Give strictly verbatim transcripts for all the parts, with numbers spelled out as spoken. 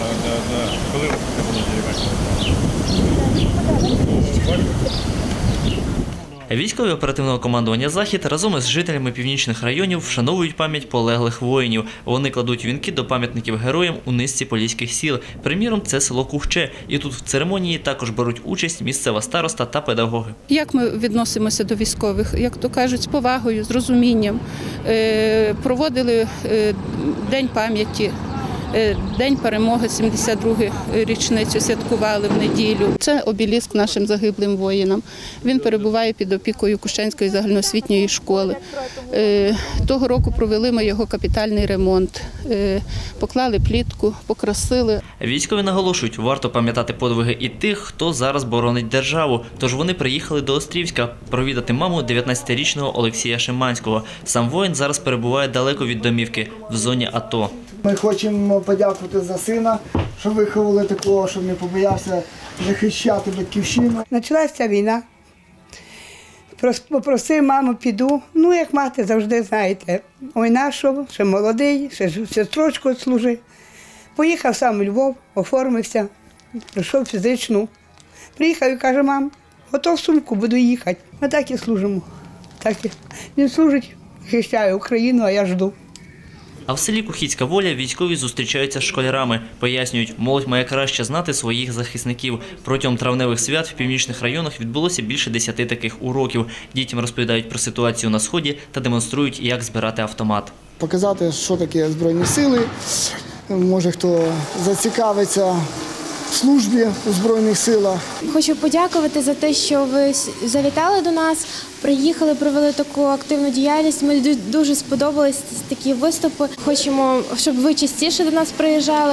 да, да. Коли це було дерев'яне? Військові оперативного командування «Захід» разом із жителями північних районів вшановують пам'ять полеглих воїнів. Вони кладуть вінки до пам'ятників героям у низці поліських сіл. Приміром, це село Кухче. І тут в церемонії також беруть участь місцева староста та педагоги. Як ми відносимося до військових? Як то кажуть, з повагою, з розумінням. Проводили День пам'яті. День перемоги, сімдесят другу річницю святкували в неділю. Це обеліск нашим загиблим воїнам. Він перебуває під опікою Кущенської загальноосвітньої школи. Того року провели ми його капітальний ремонт. Поклали плітку, покрасили. Військові наголошують, варто пам'ятати подвиги і тих, хто зараз боронить державу. Тож вони приїхали до Острівська провідати маму дев'ятнадцятирічного Олексія Шиманського. Сам воїн зараз перебуває далеко від домівки, в зоні АТО. Ми хочемо подякувати за сина, що виховали такого, щоб не побоявся захищати батьківщину. Почалася війна. Попросив маму, піду. Ну, як мати завжди, знаєте, ой, нашого, ще молодий, ще сестричку служив. Поїхав сам у Львов, оформився, прийшов фізичну. Приїхав і каже, мам, готов сумку, буду їхати. Ми так і служимо. Так і. Він служить, захищає Україну, а я жду. А в селі Кухіцька Воля військові зустрічаються з школярами. Пояснюють, молодь має краще знати своїх захисників. Протягом травневих свят в північних районах відбулося більше десяти таких уроків. Дітям розповідають про ситуацію на Сході та демонструють, як збирати автомат. Показати, що таке Збройні сили, може хто зацікавиться в службі у Збройних силах. Хочу подякувати за те, що ви завітали до нас, приїхали, провели таку активну діяльність. Мені дуже сподобались такі виступи. Хочемо, щоб ви частіше до нас приїжджали.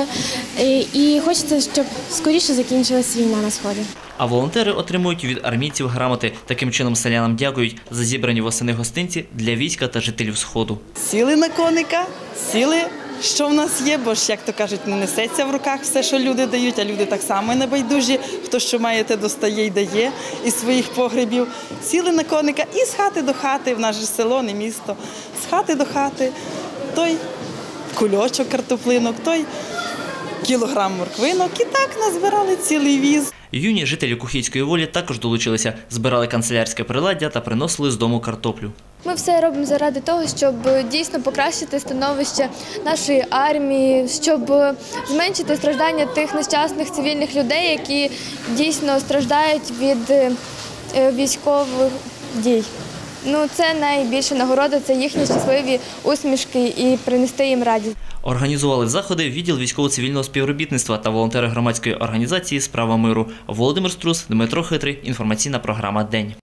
І хочеться, щоб скоріше закінчилась війна на Сході. А волонтери отримують від армійців грамоти. Таким чином селянам дякують за зібрані восени гостинці для війська та жителів Сходу. Сіли на коника, сіли, що в нас є, бо ж, як то кажуть, не несеться в руках все, що люди дають, а люди так само небайдужі. Хто що має, те достає й дає із своїх погребів. Сіли на коника і з хати до хати, в наше село, не місто, з хати до хати, той кульочок картоплинок, той кілограм морквинок і так назбирали цілий віз. Юні жителі Кухіцької Волі також долучилися, збирали канцелярське приладдя та приносили з дому картоплю. Ми все робимо заради того, щоб дійсно покращити становище нашої армії, щоб зменшити страждання тих нещасних цивільних людей, які дійсно страждають від військових дій. Ну, це найбільша нагорода, це їхні щасливі усмішки і принести їм радість. Організували заходи відділ військово-цивільного співробітництва та волонтери громадської організації «Справа миру». Володимир Струс, Дмитро Хитрий. Інформаційна програма «День».